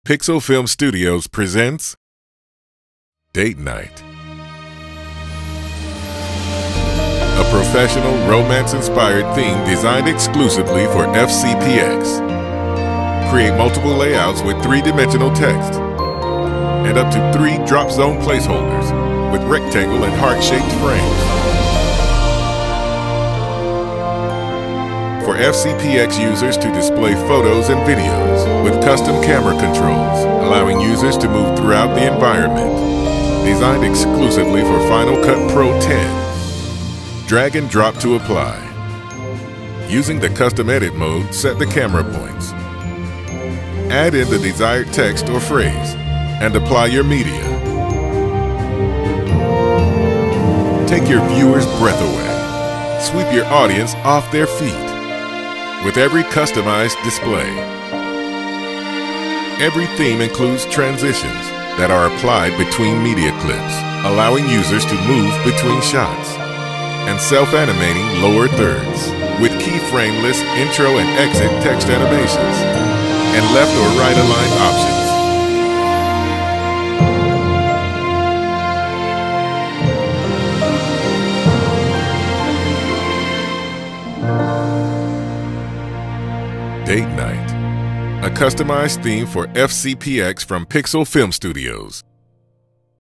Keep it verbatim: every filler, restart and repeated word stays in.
Pixel Film Studios presents Date Night. A professional, romance-inspired theme designed exclusively for F C P X. Create multiple layouts with three-dimensional text and up to three drop zone placeholders with rectangle and heart-shaped frames. For F C P X users to display photos and videos with custom camera controls, allowing users to move throughout the environment. Designed exclusively for Final Cut Pro ten. Drag and drop to apply. Using the custom edit mode, set the camera points. Add in the desired text or phrase and apply your media. Take your viewer's breath away. Sweep your audience off their feet with every customized display. Every theme includes transitions that are applied between media clips, allowing users to move between shots, and self-animating lower thirds with keyframe-less intro and exit text animations, and left or right aligned options. Date Night, a customized theme for F C P X from Pixel Film Studios.